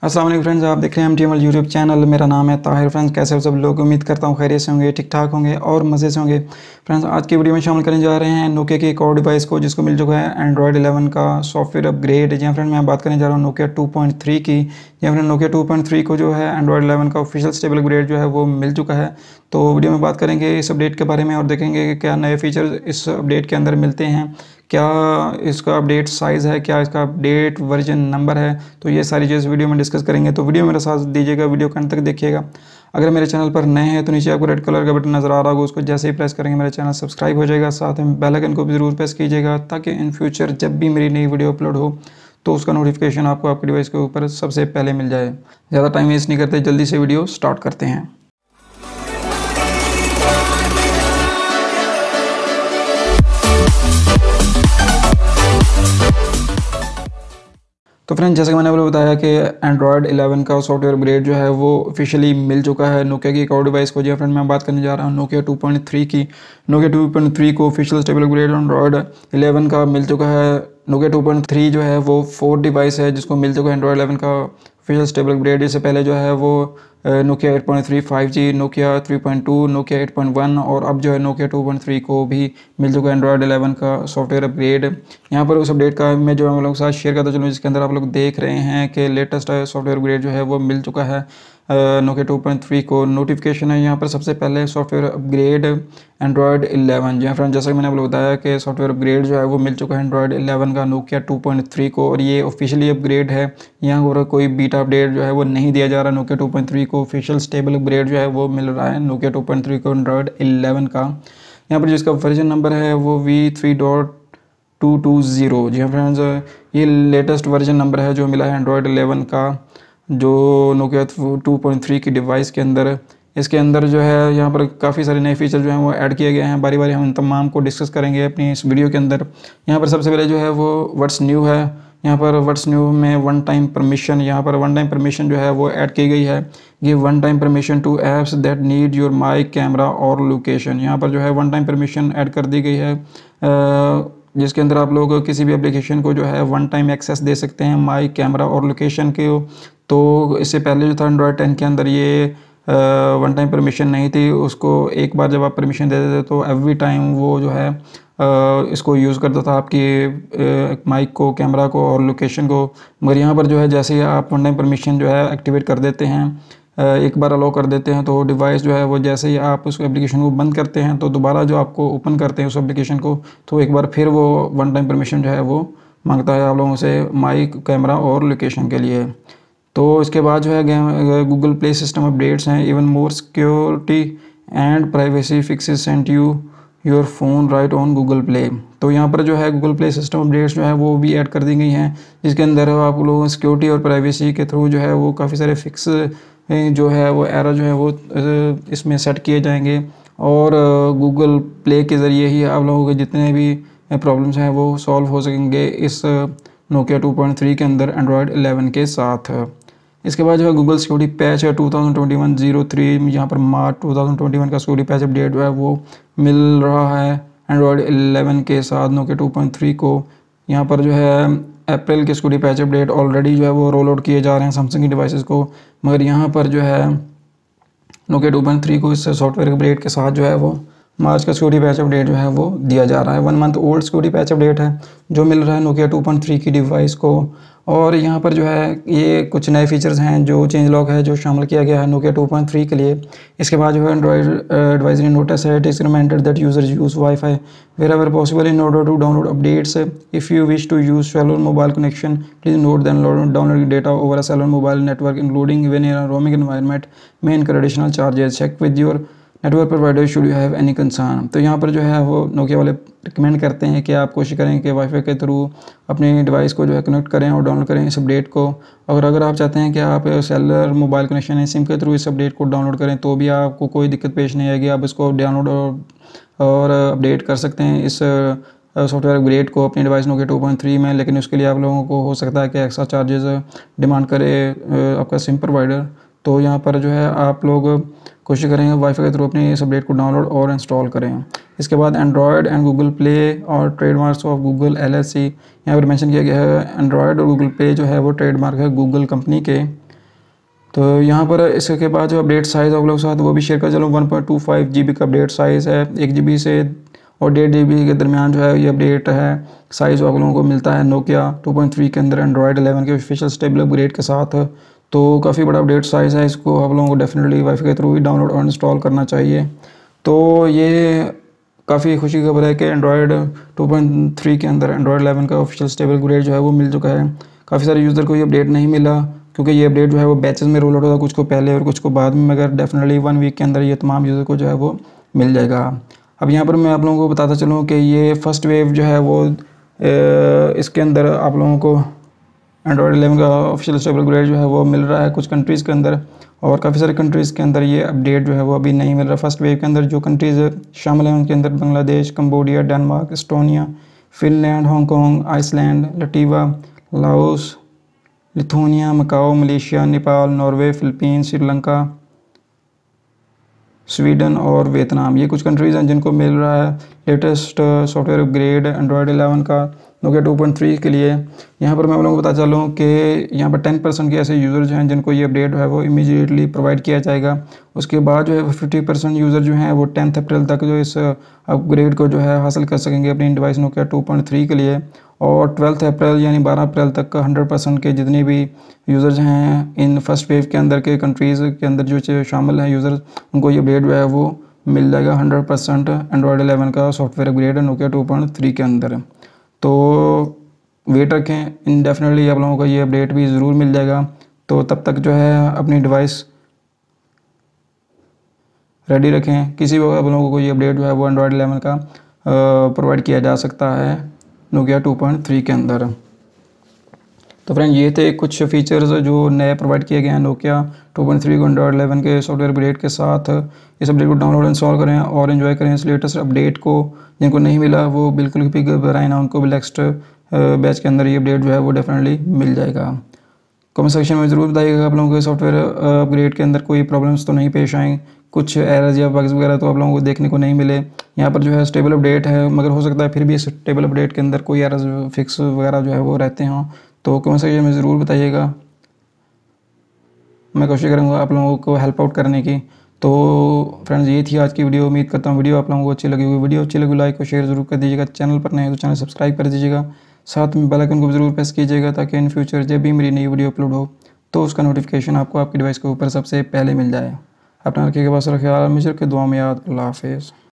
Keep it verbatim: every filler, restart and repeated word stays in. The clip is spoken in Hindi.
अस्सलाम वालेकुम फ्रेंड्स, आप देख रहे हैं M T M L YouTube channel. मेरा नाम है ताहिर। फ्रेंड्स, कैसे हो सब लोग? उम्मीद करता हूँ खैरियत से होंगे, ठीक ठाक होंगे और मज़े से होंगे। फ्रेंड्स, आज की वीडियो में शामिल करने जा रहे हैं नोकिया की एक और डिवाइस को जिसको मिल चुका है एंड्रॉयड इलेवन का सॉफ्टवेयर अपग्रेड। जी फ्रेंड, मैं बात करने जा रहा हूँ नोकिया टू पॉइंट थ्री की। जी friend, Nokia two point three को जो है एंड्रॉयड इलेवन का ऑफिशियल स्टेबल अपग्रेड जो है वो मिल चुका है। तो वीडियो में बात करेंगे इस अपडेट के बारे में और देखेंगे कि क्या नए फीचर इस अपडेट के अंदर मिलते हैं, क्या इसका अपडेट साइज़ है, क्या इसका अपडेट वर्जन नंबर है। तो ये सारी चीज़ वीडियो में डिस्कस करेंगे, तो वीडियो मेरे साथ दीजिएगा, वीडियो को अंत तक देखिएगा। अगर मेरे चैनल पर नए हैं तो नीचे आपको रेड कलर का बटन नज़र आ रहा होगा, उसको जैसे ही प्रेस करेंगे मेरा चैनल सब्सक्राइब हो जाएगा। साथ में बेल आइकन को भी ज़रूर प्रेस कीजिएगा ताकि इन फ्यूचर जब भी मेरी नई वीडियो अपलोड हो तो उसका नोटिफिकेशन आपको आपके डिवाइस के ऊपर सबसे पहले मिल जाए। ज़्यादा टाइम वेस्ट नहीं करते, जल्दी से वीडियो स्टार्ट करते हैं। तो फ्रेंड, जैसे कि मैंने आपको बताया कि एंड्रॉयड इलेवन का सॉफ्टवेयर अपग्रेड जो है वो ऑफिशियली मिल चुका है नोकिया की एक और डिवाइस को। जी फ्रेंड, मैं बात करने जा रहा हूँ नोकिया टू पॉइंट थ्री की। नोकिया टू पॉइंट थ्री को official stable upgrade Android eleven का मिल चुका है। नोकिया टू पॉइंट थ्री जो है वो फोर डिवाइस है जिसको मिल चुका है एंड्रॉयड इलेवन का ऑफिशियल स्टेबल अपग्रेड। इससे पहले जो है वो Nokia eight point three five G, Nokia three point two, Nokia eight point one और अब जो है नोकिया टू पॉइंट थ्री को भी मिल चुका है एंड्रॉयड इलेवन का सॉफ्टवेयर अपग्रेड। यहाँ पर उस अपडेट का मैं जो हम लोग के साथ शेयर करता चलूँ, जिसके अंदर आप लोग देख रहे हैं कि लेटेस्ट सॉफ्टवेयर अपग्रेड जो है वो मिल चुका है नोकिया टू पॉइंट थ्री को। नोटिफिकेशन है यहाँ पर सबसे पहले सॉफ्टवेयर अपग्रेड एंड्रॉयड इलेवन। जी फ्रेंड, जैसा कि मैंने आपको बताया कि सॉफ्टवेयर अपग्रेड जो है वो मिल चुका है एंड्रॉयड इलेवन का नोकिया टू पॉइंट थ्री को और ये ऑफिशियली अपग्रेड है। यहाँ पर कोई बीटा अपडेट जो है वो नहीं दिया जा रहा। नोकिया टू पॉइंट थ्री को ऑफिशियल स्टेबल अपग्रेड जो है वो मिल रहा है नोकिया टू पॉइंट थ्री को एंड्रॉयड इलेवन का। यहाँ पर जिसका वर्जन नंबर है वो V three dot two two zero. जी हाँ फ्रेंड्स, ये लेटेस्ट वर्जन नंबर है जो मिला है एंड्रॉयड इलेवन का जो नोकिया टू पॉइंट थ्री की डिवाइस के अंदर। इसके अंदर जो है यहाँ पर काफ़ी सारे नए फीचर जो हैं वो ऐड किए गए हैं। बारी बारी हम इन तमाम को डिस्कस करेंगे अपनी इस वीडियो के अंदर। यहाँ पर सबसे पहले जो है वो व्हाट्स न्यू है। यहाँ पर व्हाट्स न्यू में वन टाइम परमिशन, यहाँ पर वन टाइम परमिशन जो है वो ऐड की गई है। ये one time permission to apps that need your mic, camera और लोकेशन। यहाँ पर जो है वन टाइम परमिशन ऐड कर दी गई है जिसके अंदर आप लोग किसी भी एप्लीकेशन को जो है वन टाइम एक्सेस दे सकते हैं माइक, कैमरा और लोकेशन के। तो इससे पहले जो था एंड्रॉयड टेन के अंदर ये वन टाइम परमिशन नहीं थी। उसको एक बार जब आप परमिशन दे देते तो एवरी टाइम वो जो है आ, इसको यूज़ करता था आपकी माइक को, कैमरा को और लोकेशन को। मगर यहाँ पर जो है जैसे ही आप वन टाइम परमिशन जो है एक्टिवेट कर देते हैं, एक बार अलाउ कर देते हैं, तो डिवाइस जो है वो जैसे ही आप उस एप्लीकेशन को बंद करते हैं तो दोबारा जो आपको ओपन करते हैं उस एप्लीकेशन को तो एक बार फिर वो वन टाइम परमिशन जो है वो मांगता है आप लोगों से माइक, कैमरा और लोकेशन के लिए। तो इसके बाद जो है गूगल प्ले सिस्टम अपडेट्स हैं। Even more security and privacy fixes sent you your phone right on Google Play. तो यहाँ पर जो है गूगल प्ले सिस्टम अपडेट्स जो है वो भी ऐड कर दी गई हैं जिसके अंदर आप लोगों सिक्योरिटी और प्राइवेसी के थ्रू जो है वो काफ़ी सारे फिक्स जो है वो एरर जो है वो इसमें सेट किए जाएंगे और गूगल प्ले के ज़रिए ही आप लोगों के जितने भी प्रॉब्लम्स हैं वो सॉल्व हो सकेंगे इस नोकिया टू पॉइंट थ्री के अंदर एंड्रॉयड इलेवन के साथ। इसके बाद जो है गूगल सिक्योरिटी पैच है two thousand twenty one zero three. यहाँ पर March two thousand twenty one का सिक्योरिटी पैच अपडेट जो है वो मिल रहा है एंड्रॉयड इलेवन के साथ नोकिया टू पॉइंट थ्री को। यहाँ पर जो है अप्रैल के सिक्योरिटी पैच अपडेट ऑलरेडी जो है वो रोल आउट किए जा रहे हैं सैमसंग की डिवाइसेस को। मगर यहाँ पर जो है नोकिया टू पॉइंट थ्री को इस सॉफ्टवेयर अपडेट के साथ जो है वो मार्च का सिक्योरिटी पैच अपडेट जो है वो दिया जा रहा है। One month old security patch update है जो मिल रहा है नोकिया टू पॉइंट थ्री की डिवाइस को। और यहाँ पर जो है ये कुछ नए फीचर्स हैं जो चेंज लॉग है जो शामिल किया गया है नोकिया टू पॉइंट थ्री के लिए। इसके बाद जो है एंड्रॉयड एडवाइजरी नोटिस है, it is reminded that users use wifi wherever possible in order to download updates. If you wish to use cellular mobile connection please note than download data over a cellular mobile network including when in a roaming environment may incur additional charges. Check with your network provider should you have any concern. तो यहाँ पर जो है वो नोकिया वाले रिकमेंड करते हैं कि आप कोशिश करें कि वाईफाई के थ्रू अपनी डिवाइस को जो है कनेक्ट करें और डाउनलोड करें इस अपडेट को। और अगर आप चाहते हैं कि आप सेलुलर मोबाइल कनेक्शन है सिम के थ्रू इस अपडेट को डाउनलोड करें तो भी आपको कोई दिक्कत पेश नहीं आएगी। आप इसको डाउनलोड और, और अपडेट कर सकते हैं इस सॉफ्टवेयर अपग्रेड को अपनी device Nokia two point three में। लेकिन उसके लिए आप लोगों को हो सकता है कि एक्स्ट्रा चार्जेस डिमांड करे आपका सिम प्रोवाइडर। तो यहाँ पर जो है आप लोग कोशिश करेंगे वाईफाई के थ्रू अपनी इस अपडेट को डाउनलोड और इंस्टॉल करें। इसके बाद एंड्रॉयड एंड गूगल प्ले और trademarks of Google L L C यहाँ पर मेंशन किया गया है। एंड्रॉयड और गूगल प्ले जो है वो ट्रेडमार्क है गूगल कंपनी के तो यहाँ पर इसके बाद जो अपडेट साइज़ आप लोग के साथ वो भी शेयर कर चलूँ। One point two five G B का अपडेट साइज़ है, एक जी बी से और डेढ़ जी बी के दरमियान जो है ये अपडेट है साइज़ आप लोगों को मिलता है नोकिया टू पॉइंट थ्री के अंदर एंड्रॉयड इलेवन के ऑफिशियल स्टेबल अपग्रेड के साथ। तो काफ़ी बड़ा अपडेट साइज़ है, इसको आप लोगों को डेफिनेटली वाईफाई के थ्रू ही डाउनलोड और इंस्टॉल करना चाहिए। तो ये काफ़ी खुशी की खबर है कि एंड्रॉयड टू पॉइंट थ्री के अंदर एंड्रॉयड इलेवन का ऑफिशियल स्टेबल अपग्रेड जो है वो मिल चुका है। काफ़ी सारे यूज़र को ये अपडेट नहीं मिला क्योंकि ये अपडेट जो है वो बैचेस में रोल आउट होता है, कुछ को पहले और कुछ को बाद में, मगर डेफिनेटली वन वीक के अंदर ये तमाम यूज़र को जो है वो मिल जाएगा। अब यहाँ पर मैं आप लोगों को बताता चलूँ कि ये फर्स्ट वेव जो है वो इसके अंदर आप लोगों को एंड्रॉयड इलेवन का ऑफिशियल स्टेबल अपग्रेड जो है वो मिल रहा है कुछ कंट्रीज़ के अंदर, और काफ़ी सारे कंट्रीज़ के अंदर ये अपडेट जो है वो अभी नहीं मिल रहा। फर्स्ट वेव के अंदर जो कंट्रीज़ शामिल हैं उनके अंदर Bangladesh, Cambodia, Denmark, Estonia, Finland, Hong Kong, Iceland, Latvia, Laos, Lithuania, Macau, Malaysia, Nepal, Norway, Philippines, Sri Lanka, Sweden और वियतनाम। ये कुछ कंट्रीज़ हैं जिनको मिल रहा है latest software upgrade Android eleven का नोकिया टू पॉइंट थ्री के लिए। यहाँ पर मैं आप लोगों को बता चलूँ कि यहाँ पर टेन परसेंट के ऐसे यूज़र्स हैं जिनको ये अपडेट है वो इमीडिएटली प्रोवाइड किया जाएगा। उसके बाद जो है वो फिफ्टी परसेंट यूज़र जो हैं वो टेंथ अप्रैल तक जो इस अपग्रेड को जो है हासिल कर सकेंगे अपनी device Nokia two point three के लिए, और ट्वेल्थ अप्रैल यानी बारह अप्रैल तक हंड्रेड परसेंट के जितने भी यूज़र्स हैं इन फर्स्ट वेव के अंदर के कंट्रीज़ के अंदर जो शामिल हैं यूज़र्स, उनको ये अपडेट जो है वो मिल जाएगा हंड्रेड परसेंट एंड्रॉयड इलेवन का software upgrade Nokia two point three के अंदर। तो वेट रखें, इनडेफिनेटली आप लोगों को ये अपडेट भी ज़रूर मिल जाएगा। तो तब तक जो है अपनी डिवाइस रेडी रखें, किसी भी आप लोगों को ये अपडेट जो है वो एंड्रॉयड इलेवन का प्रोवाइड किया जा सकता है नोकिया टू पॉइंट थ्री के अंदर। तो फ्रेंड ये थे कुछ फीचर्स जो नए प्रोवाइड किए गए हैं नोकिया टू पॉइंट थ्री को एंड्रॉयड इलेवन के सॉफ्टवेयर अपडेट के साथ। इस अपडेट को डाउनलोड इंस्टॉल करें और एंजॉय करें इस लेटेस्ट अपडेट को। जिनको नहीं मिला वो बिल्कुल भी घबराएं ना, उनको भी नेक्स्ट बैच के अंदर ये अपडेट जो है वो डेफिनेटली मिल जाएगा। कमेंट सेक्शन में ज़रूर बताइएगा आप लोगों को सॉफ्टवेयर अपग्रेड के अंदर कोई प्रॉब्लम्स तो नहीं पेश आएँ, कुछ एरर्स या बग्स वगैरह तो आप लोगों को देखने को नहीं मिले। यहाँ पर जो है स्टेबल अपडेट है, मगर हो सकता है फिर भी स्टेबल अपडेट के अंदर कोई एरर्स फिक्स वगैरह जो है वो रहते हों, तो कमेंट सेक्शन में ज़रूर बताइएगा। मैं कोशिश करूँगा आप लोगों को हेल्प आउट करने की। तो फ्रेंड्स ये थी आज की वीडियो। उम्मीद करता हूँ वीडियो आप लोगों को अच्छी लगी होगी। वीडियो अच्छी लगी लाइक और शेयर ज़रूर कर दीजिएगा। चैनल पर नए हैं तो चैनल सब्सक्राइब कर दीजिएगा, साथ में बेल आइकन को ज़रूर प्रेस कीजिएगा ताकि इन फ्यूचर जब भी मेरी नई वीडियो अपलोड हो तो उसका नोटिफिकेशन आपको आपकी डिवाइस के ऊपर सबसे पहले मिल जाए। अपना रखिएगा, बस ख्याल, मुझे के दुआ में याद। अल्लाह हाफिज़।